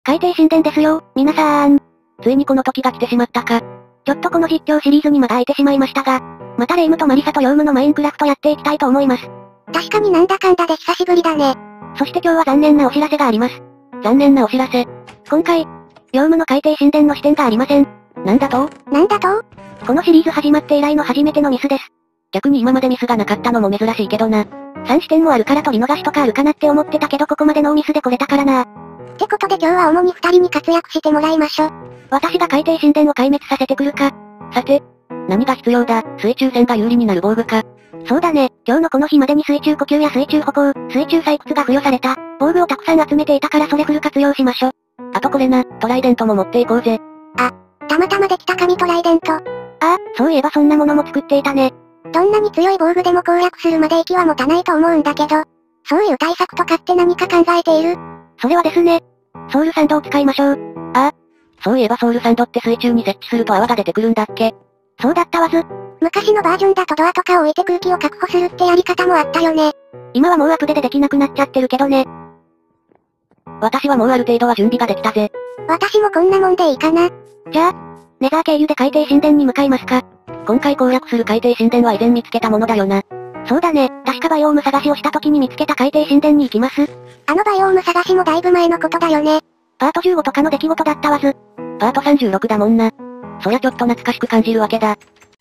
海底神殿ですよ、皆さん。 ついにこの時が来てしまったか。 ちょっとこの実況シリーズにまだ空いてしまいましたが、またレイムとマリサとヨウムのマインクラフトやっていきたいと思います。 確かになんだかんだで久しぶりだね。 そして今日は残念なお知らせがあります。 残念なお知らせ。 今回、ヨウムの海底神殿の視点がありません。 なんだと？ このシリーズ始まって以来の初めてのミスです。 逆に今までミスがなかったのも珍しいけどな。 3視点もあるから取り逃しとかあるかなって思ってたけどここまでノーミスで来れたからな。 ってことで今日は主に2人に活躍してもらいましょ。 私が海底神殿を壊滅させてくるか。 さて、何が必要だ？水中戦が有利になる防具か。 そうだね、今日のこの日までに水中呼吸や水中歩行、水中採掘が付与された、防具をたくさん集めていたからそれフル活用しましょ。 あとこれな、トライデントも持っていこうぜ。 あ、たまたまできた紙トライデント。 ああ、そういえばそんなものも作っていたね。 どんなに強い防具でも攻略するまで息は持たないと思うんだけど、そういう対策とかって何か考えている？ それはですね、ソウルサンドを使いましょう。 ああ、そういえばソウルサンドって水中に設置すると泡が出てくるんだっけ？ そうだったわず。 昔のバージョンだとドアとかを置いて空気を確保するってやり方もあったよね。 今はもうアップデできなくなっちゃってるけどね。 私はもうある程度は準備ができたぜ。 私もこんなもんでいいかな。 じゃあ、ネザー経由で海底神殿に向かいますか。 今回攻略する海底神殿は以前見つけたものだよな。 そうだね、確かバイオーム探しをした時に見つけた海底神殿に行きます。 あのバイオーム探しもだいぶ前のことだよね。 パート15とかの出来事だったわず。 パート36だもんな。そりゃちょっと懐かしく感じるわけだ。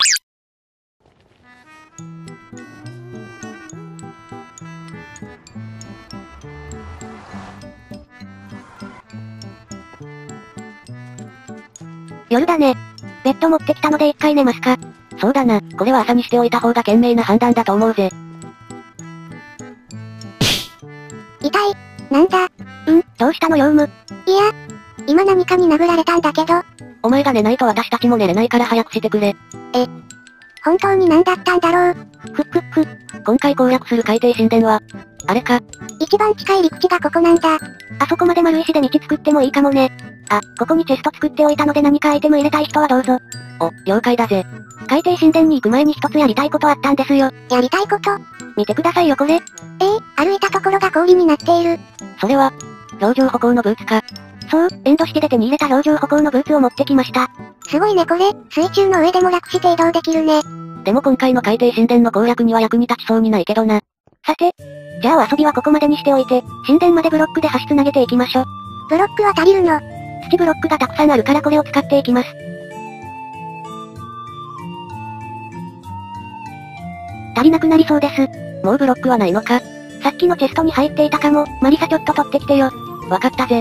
夜だね。ベッド持ってきたので一回寝ますか。 そうだな、これは朝にしておいた方が賢明な判断だと思うぜ。 痛い。なんだ？ どうしたのヨウム？ いや、今何かに殴られたんだけど。 お前が寝ないと私たちも寝れないから早くしてくれ。 本当に何だったんだろう。 今回攻略する海底神殿は、あれか。 一番近い陸地がここなんだ。 あそこまで丸石で道作ってもいいかもね。あ、ここにチェスト作っておいたので何かアイテム入れたい人はどうぞ。 お、了解だぜ。 海底神殿に行く前に一つやりたいことあったんですよ。 やりたいこと？ 見てくださいよこれ。 歩いたところが氷になっている。 それは、氷上歩行のブーツか。 そう、エンド式で手に入れた氷上歩行のブーツを持ってきました。 すごいねこれ、水中の上でも楽して移動できるね。 でも今回の海底神殿の攻略には役に立ちそうにないけどな。 さて、じゃあ遊びはここまでにしておいて、神殿までブロックで橋つなげていきましょ。 ブロックは足りるの？ 土ブロックがたくさんあるからこれを使っていきます。足りなくなりそうです。 もうブロックはないのか？ さっきのチェストに入っていたかも、マリサちょっと取ってきてよ。 わかったぜ。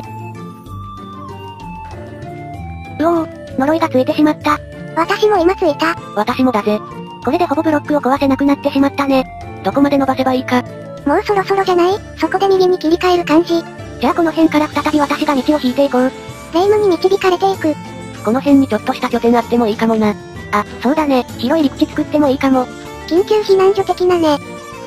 うおー、呪いがついてしまった。 私も今ついた。 私もだぜ。 これでほぼブロックを壊せなくなってしまったね。 どこまで伸ばせばいいか。 もうそろそろじゃない？そこで右に切り替える感じ。 じゃあこの辺から再び私が道を引いていこう。 レイムに導かれていく。 この辺にちょっとした拠点あってもいいかもな。 あ、そうだね、広い陸地作ってもいいかも。 緊急避難所的なね。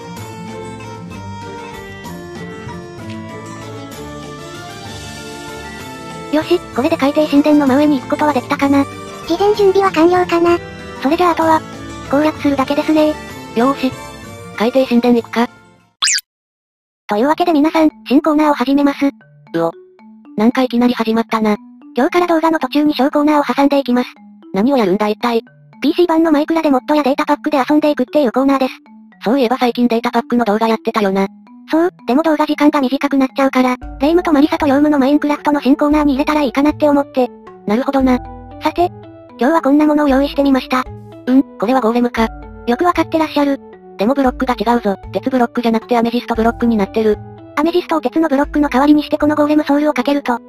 よし、これで海底神殿の真上に行くことはできたかな。 事前準備は完了かな。 それじゃああとは、攻略するだけですね。 よーし。海底神殿行くか。 というわけで皆さん、新コーナーを始めます。 なんかいきなり始まったな。 今日から動画の途中に小コーナーを挟んでいきます。 何をやるんだ一体。 PC 版のマイクラでモッドやデータパックで遊んでいくっていうコーナーです。 そういえば最近データパックの動画やってたよな。 そう、でも動画時間が短くなっちゃうから、レイムとマリサとヨウムのマインクラフトの新コーナーに入れたらいいかなって思って。 なるほどな。 さて、今日はこんなものを用意してみました。 これはゴーレムか。 よくわかってらっしゃる。 でもブロックが違うぞ。鉄ブロックじゃなくてアメジストブロックになってる。 アメジストを鉄のブロックの代わりにしてこのゴーレムソウルをかけると。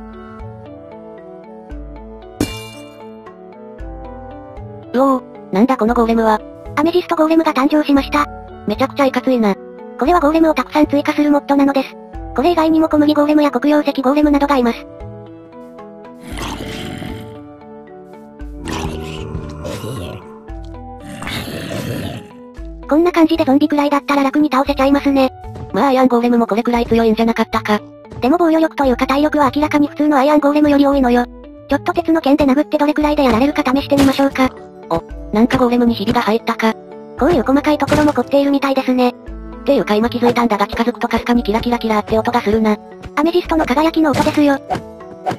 なんだこのゴーレムは。 アメジストゴーレムが誕生しました。 めちゃくちゃいかついな。 これはゴーレムをたくさん追加するモッドなのです。これ以外にも小麦ゴーレムや黒曜石ゴーレムなどがいます。こんな感じでゾンビくらいだったら楽に倒せちゃいますね。 まあアイアンゴーレムもこれくらい強いんじゃなかったか。 でも防御力というか体力は明らかに普通のアイアンゴーレムより多いのよ。ちょっと鉄の剣で殴ってどれくらいでやられるか試してみましょうか。 なんかゴーレムにひびが入ったか。 こういう細かいところも凝っているみたいですね。 っていうか今気づいたんだが近づくとかすかにキラキラキラって音がするな。 アメジストの輝きの音ですよ。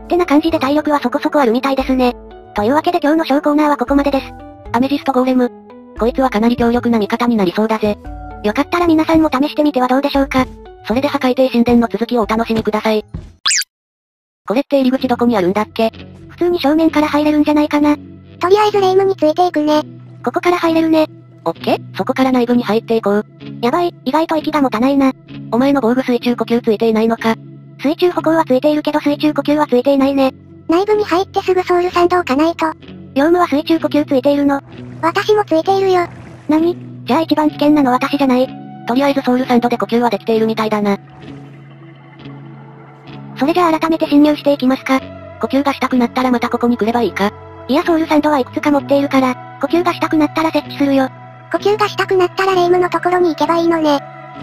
手な感じで体力はそこそこあるみたいですね。というわけで今日のショーコーナーはここまでです。 アメジストゴーレム。こいつはかなり強力な味方になりそうだぜ。 よかったら皆さんも試してみてはどうでしょうか。 それでは海底神殿の続きをお楽しみください。これって入り口どこにあるんだっけ？ 普通に正面から入れるんじゃないかな。 とりあえず霊夢についていくね。 ここから入れるね。 オッケー、そこから内部に入っていこう。 やばい、意外と息が持たないな。 お前の防具水中呼吸ついていないのか？ 水中歩行はついているけど水中呼吸はついていないね。 内部に入ってすぐソウルサンド置かないと。 ヨウムは水中呼吸ついているの。 私もついているよ。 何？じゃあ一番危険なの私じゃない。 とりあえずソウルサンドで呼吸はできているみたいだな。 それじゃあ改めて侵入していきますか。 呼吸がしたくなったらまたここに来ればいいか？ いやソウルサンドはいくつか持っているから、呼吸がしたくなったら設置するよ。 呼吸がしたくなったら霊夢のところに行けばいいのね。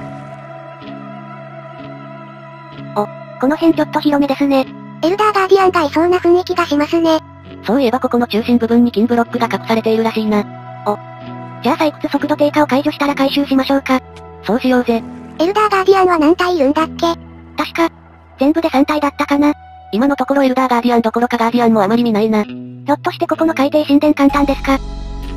この辺ちょっと広めですね。 エルダーガーディアンがいそうな雰囲気がしますね。 そういえばここの中心部分に金ブロックが隠されているらしいな。 じゃあ採掘速度低下を解除したら回収しましょうか。 そうしようぜ。 エルダーガーディアンは何体いるんだっけ？ 確か、全部で3体だったかな。 今のところエルダーガーディアンどころかガーディアンもあまり見ないな。 ひょっとしてここの海底神殿簡単ですか？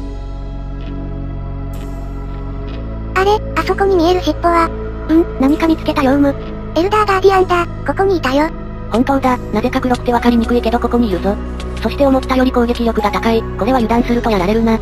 あれ、あそこに見える尻尾は。 何か見つけたヨウム。 エルダーガーディアンだ、ここにいたよ。 本当だ、なぜか黒くてわかりにくいけどここにいるぞ。そして思ったより攻撃力が高い、これは油断するとやられるな。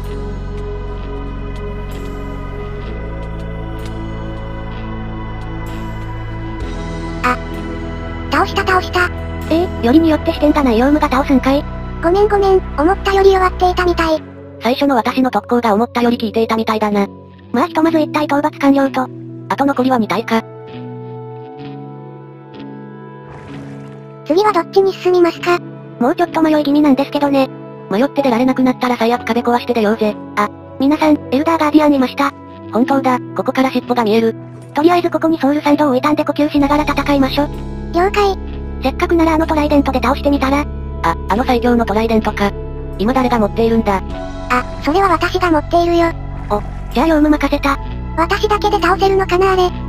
倒した。 よりによって視点がないヨウムが倒すんかい？ ごめん、思ったより弱っていたみたい。 最初の私の特攻が思ったより効いていたみたいだな。 まあひとまず1体討伐完了と。 あと残りは2体か。 次はどっちに進みますか？ もうちょっと迷い気味なんですけどね。 迷って出られなくなったら最悪壁壊して出ようぜ。 皆さん、エルダーガーディアンいました。 本当だ、ここから尻尾が見える。 とりあえずここにソウルサンドを置いたんで呼吸しながら戦いましょ。 了解。 せっかくならあのトライデントで倒してみたら？ あの最強のトライデントか。今誰が持っているんだ？ それは私が持っているよ。 じゃあヨウム任せた。 私だけで倒せるのかなあれ。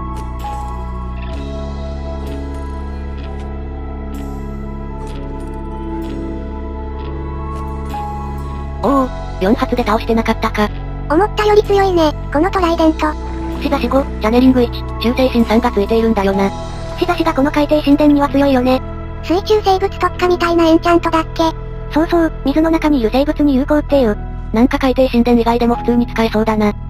おお、4発で倒してなかったか。 思ったより強いね、このトライデント。 串刺し5、チャネリング1、中性神3がついているんだよな。 串刺しがこの海底神殿には強いよね。 水中生物特化みたいなエンチャントだっけ？ そう、水の中にいる生物に有効っていう。 なんか海底神殿以外でも普通に使えそうだな。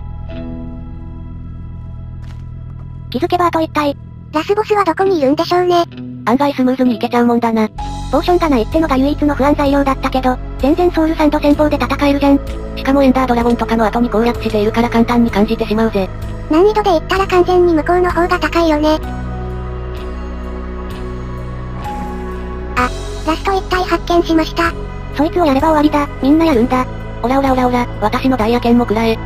気づけばあと1体。 ラスボスはどこにいるんでしょうね。 案外スムーズにいけちゃうもんだな。 ポーションがないってのが唯一の不安材料だったけど、全然ソウルサンド戦法で戦えるじゃん。 しかもエンダードラゴンとかの後に攻略しているから簡単に感じてしまうぜ。 難易度で言ったら完全に向こうの方が高いよね。ラスト1体発見しました。 そいつをやれば終わりだ。みんなやるんだ。 オラ、私のダイヤ剣もくらえ。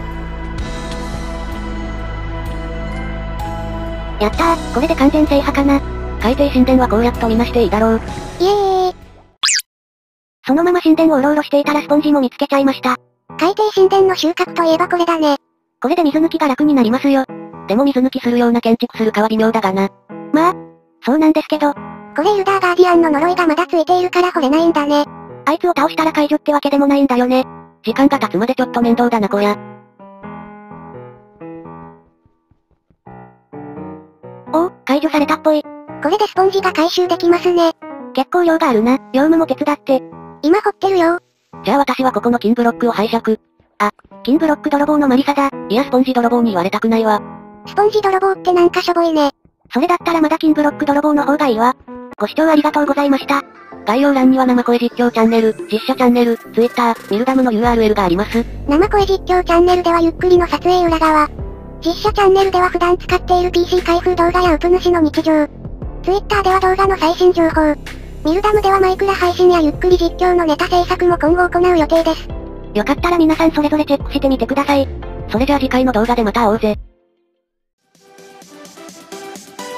やったー、これで完全制覇かな。 海底神殿は攻略とみなしていいだろう。 イエーイ。 そのまま神殿をうろうろしていたらスポンジも見つけちゃいました。 海底神殿の収穫といえばこれだね。 これで水抜きが楽になりますよ。 でも水抜きするような建築するかは微妙だがな。 まあ、そうなんですけど。 これエルダーガーディアンの呪いがまだついているから掘れないんだね。 あいつを倒したら解除ってわけでもないんだよね。 時間が経つまでちょっと面倒だなこや。 解除されたっぽい。 これでスポンジが回収できますね。 結構量があるな。ヨウムも手伝って。 今掘ってるよ。 じゃあ私はここの金ブロックを拝借。 金ブロック泥棒のマリサだ。 いやスポンジ泥棒に言われたくないわ。 スポンジ泥棒ってなんかしょぼいね。 それだったらまだ金ブロック泥棒の方がいいわ。ご視聴ありがとうございました。 概要欄には生声実況チャンネル、実写チャンネル、Twitter、ミルダムの URL があります。 生声実況チャンネルではゆっくりの撮影裏側。実写チャンネルでは普段使っている PC 開封動画やウプ主の日常。Twitter では動画の最新情報。ミルダムではマイクラ配信やゆっくり実況のネタ制作も今後行う予定です。 よかったら皆さんそれぞれチェックしてみてください。 それじゃあ次回の動画でまた会おうぜ。